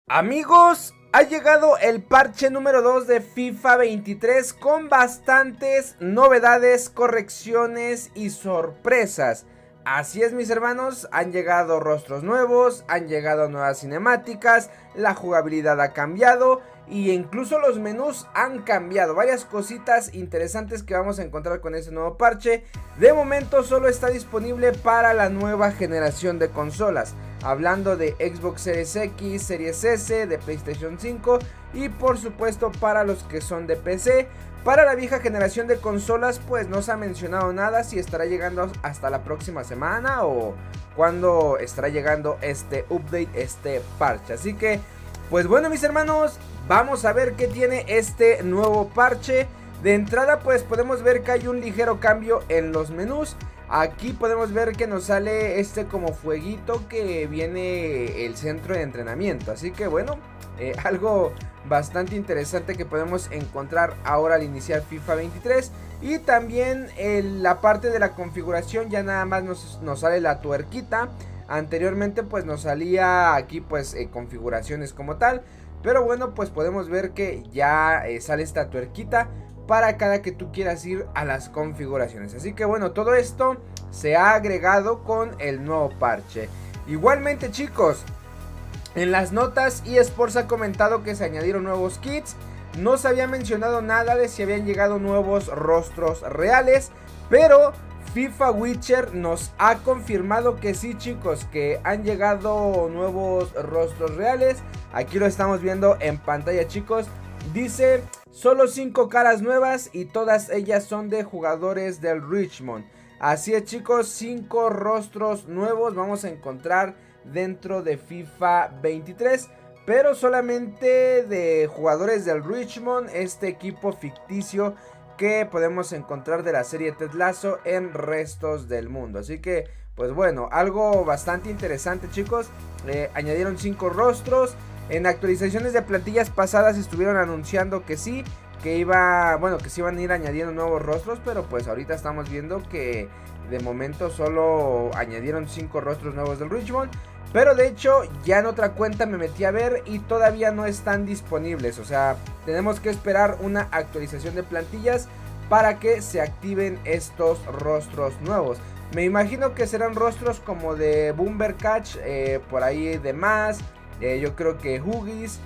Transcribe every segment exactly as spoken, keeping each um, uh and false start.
Amigos, ha llegado el parche número dos de FIFA veintitrés con bastantes novedades, correcciones y sorpresas. Así es, mis hermanos, han llegado rostros nuevos, han llegado nuevas cinemáticas, la jugabilidad ha cambiado y incluso los menús han cambiado. Varias cositas interesantes que vamos a encontrar con este nuevo parche. De momento solo está disponible para la nueva generación de consolas. Hablando de Xbox Series X, Series S, de PlayStation cinco y por supuesto para los que son de P C. Para la vieja generación de consolas pues no se ha mencionado nada, si estará llegando hasta la próxima semana o cuándo estará llegando este update, este parche. Así que pues bueno, mis hermanos, vamos a ver qué tiene este nuevo parche. De entrada pues podemos ver que hay un ligero cambio en los menús. Aquí podemos ver que nos sale este como fueguito que viene el centro de entrenamiento. Así que bueno, eh, algo bastante interesante que podemos encontrar ahora al iniciar FIFA veintitrés. Y también en la parte de la configuración ya nada más nos, nos sale la tuerquita. Anteriormente pues nos salía aquí pues eh, configuraciones como tal. Pero bueno, pues podemos ver que ya eh, sale esta tuerquita para cada que tú quieras ir a las configuraciones. Así que bueno, todo esto se ha agregado con el nuevo parche. Igualmente, chicos, en las notas eSports ha comentado que se añadieron nuevos kits. No se había mencionado nada de si habían llegado nuevos rostros reales, pero FIFA Witcher nos ha confirmado que sí, chicos, que han llegado nuevos rostros reales. Aquí lo estamos viendo en pantalla, chicos. Dice: solo cinco caras nuevas y todas ellas son de jugadores del Richmond. Así es, chicos, cinco rostros nuevos vamos a encontrar dentro de FIFA veintitrés, pero solamente de jugadores del Richmond, este equipo ficticio que podemos encontrar de la serie Ted Lasso en restos del mundo. Así que pues bueno, algo bastante interesante, chicos. eh, añadieron cinco rostros. En actualizaciones de plantillas pasadas estuvieron anunciando que sí, que iba, bueno, que se iban a ir añadiendo nuevos rostros, pero pues ahorita estamos viendo que de momento solo añadieron cinco rostros nuevos del Richmond. Pero de hecho ya en otra cuenta me metí a ver y todavía no están disponibles. O sea, tenemos que esperar una actualización de plantillas para que se activen estos rostros nuevos. Me imagino que serán rostros como de Bumbercatch, eh, por ahí de más. Eh, yo creo que Huggies,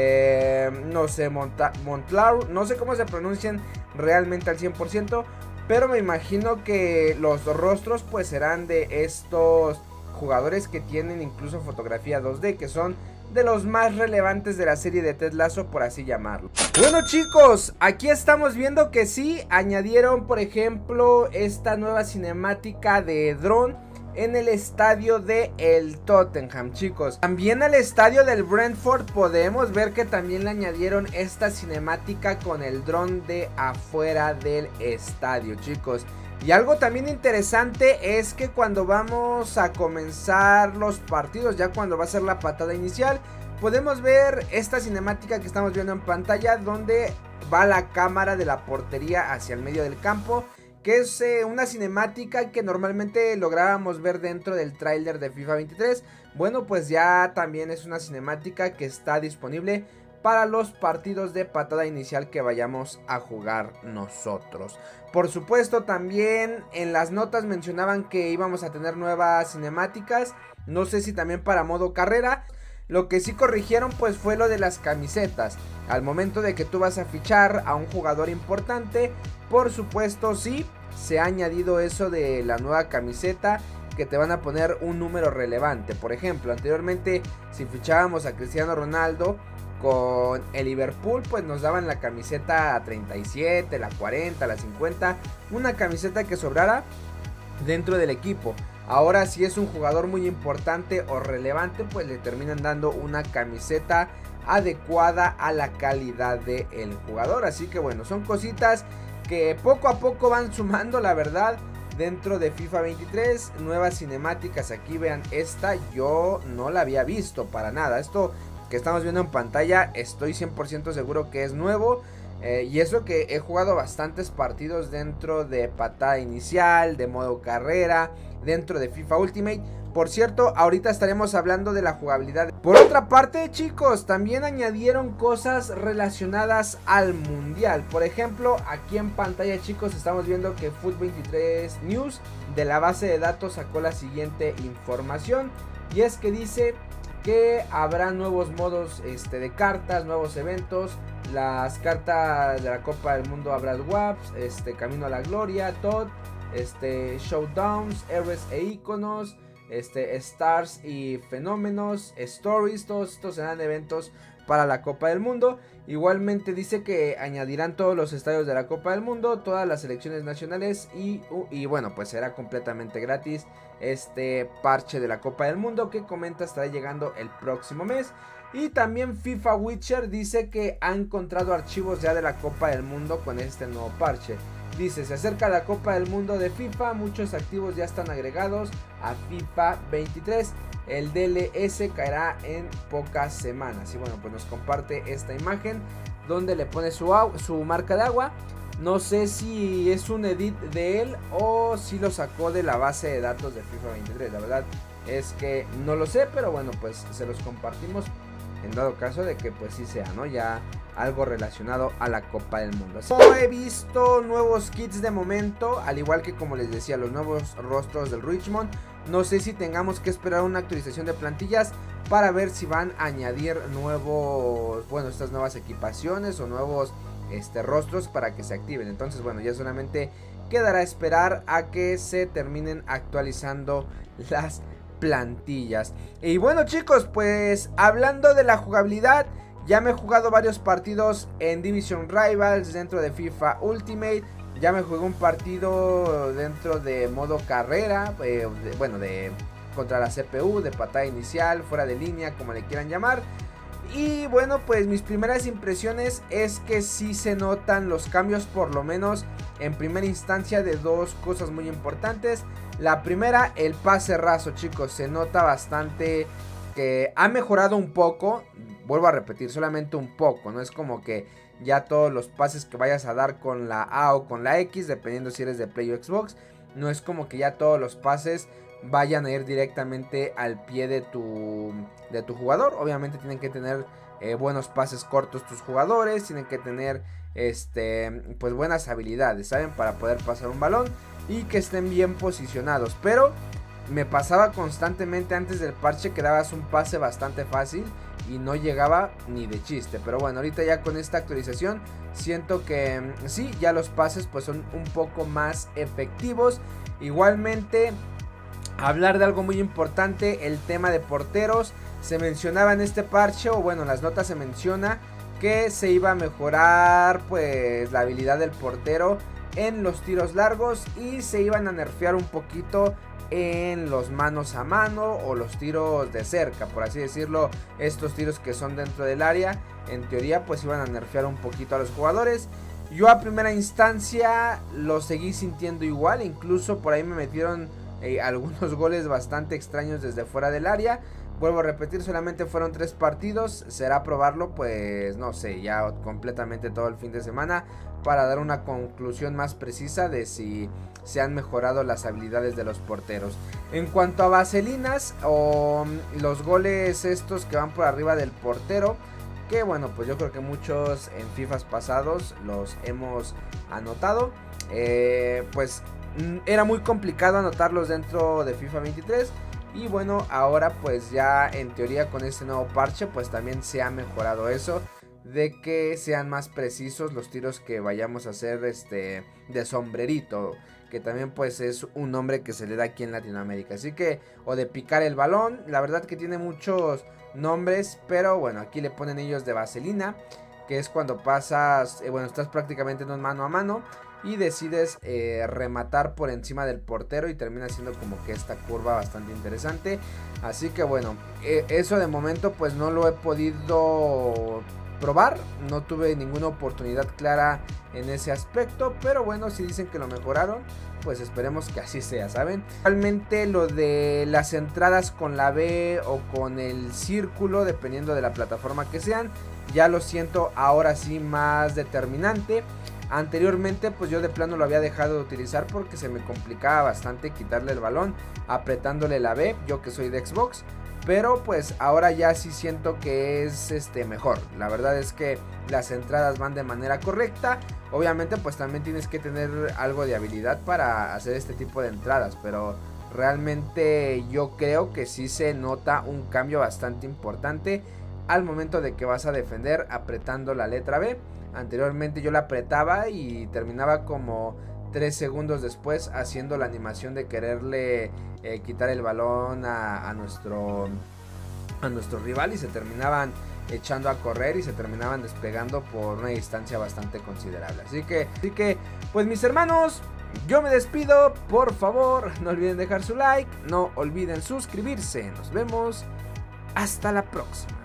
eh, no sé, Montlaur, no sé cómo se pronuncian realmente al cien por ciento. Pero me imagino que los rostros pues serán de estos jugadores que tienen incluso fotografía dos D, que son de los más relevantes de la serie de Ted Lasso, por así llamarlo. Bueno, chicos, aquí estamos viendo que sí, añadieron por ejemplo esta nueva cinemática de dron en el estadio de el Tottenham, chicos. También al estadio del Brentford podemos ver que también le añadieron esta cinemática con el dron de afuera del estadio, chicos. Y algo también interesante es que cuando vamos a comenzar los partidos, ya cuando va a ser la patada inicial, podemos ver esta cinemática que estamos viendo en pantalla, donde va la cámara de la portería hacia el medio del campo, que es eh, una cinemática que normalmente lográbamos ver dentro del tráiler de FIFA veintitrés. Bueno, pues ya también es una cinemática que está disponible para los partidos de patada inicial que vayamos a jugar nosotros. Por supuesto, también en las notas mencionaban que íbamos a tener nuevas cinemáticas. No sé si también para modo carrera. Lo que sí corrigieron pues fue lo de las camisetas. Al momento de que tú vas a fichar a un jugador importante, por supuesto sí, se ha añadido eso de la nueva camiseta, que te van a poner un número relevante. Por ejemplo, anteriormente si fichábamos a Cristiano Ronaldo con el Liverpool, pues nos daban la camiseta treinta y siete, la cuarenta, la cincuenta, una camiseta que sobrara dentro del equipo. Ahora si es un jugador muy importante o relevante, pues le terminan dando una camiseta adecuada a la calidad del jugador. Así que bueno, son cositas que poco a poco van sumando, la verdad, dentro de FIFA veintitrés. Nuevas cinemáticas, aquí vean esta, yo no la había visto para nada. Esto que estamos viendo en pantalla estoy cien por ciento seguro que es nuevo. Eh, y eso que he jugado bastantes partidos dentro de patada inicial, de modo carrera, dentro de FIFA Ultimate. Por cierto, ahorita estaremos hablando de la jugabilidad. Por otra parte, chicos, también añadieron cosas relacionadas al mundial. Por ejemplo, aquí en pantalla, chicos, estamos viendo que Foot veintitrés News de la base de datos sacó la siguiente información. Y es que dice que habrá nuevos modos este, de cartas, nuevos eventos. Las cartas de la Copa del Mundo habrá Waps, este, Camino a la Gloria, Todd, este, Showdowns, Héroes e Iconos, este, Stars y Fenómenos, Stories. Todos estos serán eventos para la Copa del Mundo. Igualmente dice que añadirán todos los estadios de la Copa del Mundo, todas las selecciones nacionales y, y bueno, pues será completamente gratis este parche de la Copa del Mundo que comenta estará llegando el próximo mes. Y también FIFA Witcher dice que ha encontrado archivos ya de la Copa del Mundo con este nuevo parche. Dice, se acerca la Copa del Mundo de FIFA, muchos activos ya están agregados a FIFA veintitrés. El D L S caerá en pocas semanas. Y bueno, pues nos comparte esta imagen donde le pone su, su marca de agua. No sé si es un edit de él o si lo sacó de la base de datos de FIFA veintitrés. La verdad es que no lo sé, pero bueno, pues se los compartimos en dado caso de que pues sí sea, ¿no? Ya algo relacionado a la Copa del Mundo. No he visto nuevos kits de momento, al igual que como les decía, los nuevos rostros del Richmond. No sé si tengamos que esperar una actualización de plantillas para ver si van a añadir nuevos, bueno, estas nuevas equipaciones o nuevos este, rostros para que se activen. Entonces, bueno, ya solamente quedará esperar a que se terminen actualizando las plantillas. Y bueno, chicos, pues hablando de la jugabilidad, ya me he jugado varios partidos en Division Rivals dentro de FIFA Ultimate. Ya me jugué un partido dentro de modo carrera, eh, de, bueno, de contra la C P U, de patada inicial, fuera de línea, como le quieran llamar. Y bueno, pues mis primeras impresiones es que sí se notan los cambios, por lo menos en primera instancia, de dos cosas muy importantes. La primera, el pase raso, chicos, se nota bastante que ha mejorado un poco. Vuelvo a repetir, solamente un poco, no es como que ya todos los pases que vayas a dar con la A o con la X, dependiendo si eres de Play o Xbox, no es como que ya todos los pases vayan a ir directamente al pie de tu, de tu jugador. Obviamente tienen que tener eh, buenos pases cortos tus jugadores, tienen que tener este, pues buenas habilidades, ¿saben? Para poder pasar un balón y que estén bien posicionados. Pero me pasaba constantemente antes del parche que dabas un pase bastante fácil y no llegaba ni de chiste. Pero bueno, ahorita ya con esta actualización siento que sí, ya los pases pues son un poco más efectivos. Igualmente, hablar de algo muy importante, el tema de porteros. Se mencionaba en este parche, o bueno, en las notas se menciona que se iba a mejorar pues la habilidad del portero en los tiros largos y se iban a nerfear un poquito en los manos a mano o los tiros de cerca, por así decirlo. Estos tiros que son dentro del área, en teoría pues iban a nerfear un poquito a los jugadores. Yo a primera instancia lo seguí sintiendo igual, incluso por ahí me metieron eh, algunos goles bastante extraños desde fuera del área. Vuelvo a repetir, solamente fueron tres partidos, será probarlo pues no sé, ya completamente todo el fin de semana para dar una conclusión más precisa de si se han mejorado las habilidades de los porteros. En cuanto a vaselinas o los goles estos que van por arriba del portero, que bueno, pues yo creo que muchos en FIFAs pasados los hemos anotado, eh, pues era muy complicado anotarlos dentro de FIFA veintitrés. Y bueno, ahora pues ya en teoría con este nuevo parche pues también se ha mejorado eso, de que sean más precisos los tiros que vayamos a hacer este de sombrerito, que también pues es un nombre que se le da aquí en Latinoamérica. Así que, o de picar el balón, la verdad que tiene muchos nombres, pero bueno, aquí le ponen ellos de vaselina, que es cuando pasas, eh, bueno, estás prácticamente en un mano a mano y decides eh, rematar por encima del portero y termina siendo como que esta curva bastante interesante. Así que bueno, eh, eso de momento pues no lo he podido probar, no tuve ninguna oportunidad clara en ese aspecto, pero bueno, si dicen que lo mejoraron, pues esperemos que así sea, ¿saben? Realmente lo de las entradas con la B o con el círculo, dependiendo de la plataforma que sean, ya lo siento ahora sí más determinante. Anteriormente pues yo de plano lo había dejado de utilizar porque se me complicaba bastante quitarle el balón apretándole la B, yo que soy de Xbox. Pero pues ahora ya sí siento que es este mejor. La verdad es que las entradas van de manera correcta. Obviamente pues también tienes que tener algo de habilidad para hacer este tipo de entradas, pero realmente yo creo que sí se nota un cambio bastante importante al momento de que vas a defender apretando la letra B. Anteriormente yo la apretaba y terminaba como tres segundos después haciendo la animación de quererle eh, quitar el balón a, a nuestro a nuestro rival y se terminaban echando a correr y se terminaban despegando por una distancia bastante considerable. Así que, así que pues mis hermanos, yo me despido. Por favor, no olviden dejar su like, no olviden suscribirse. Nos vemos hasta la próxima.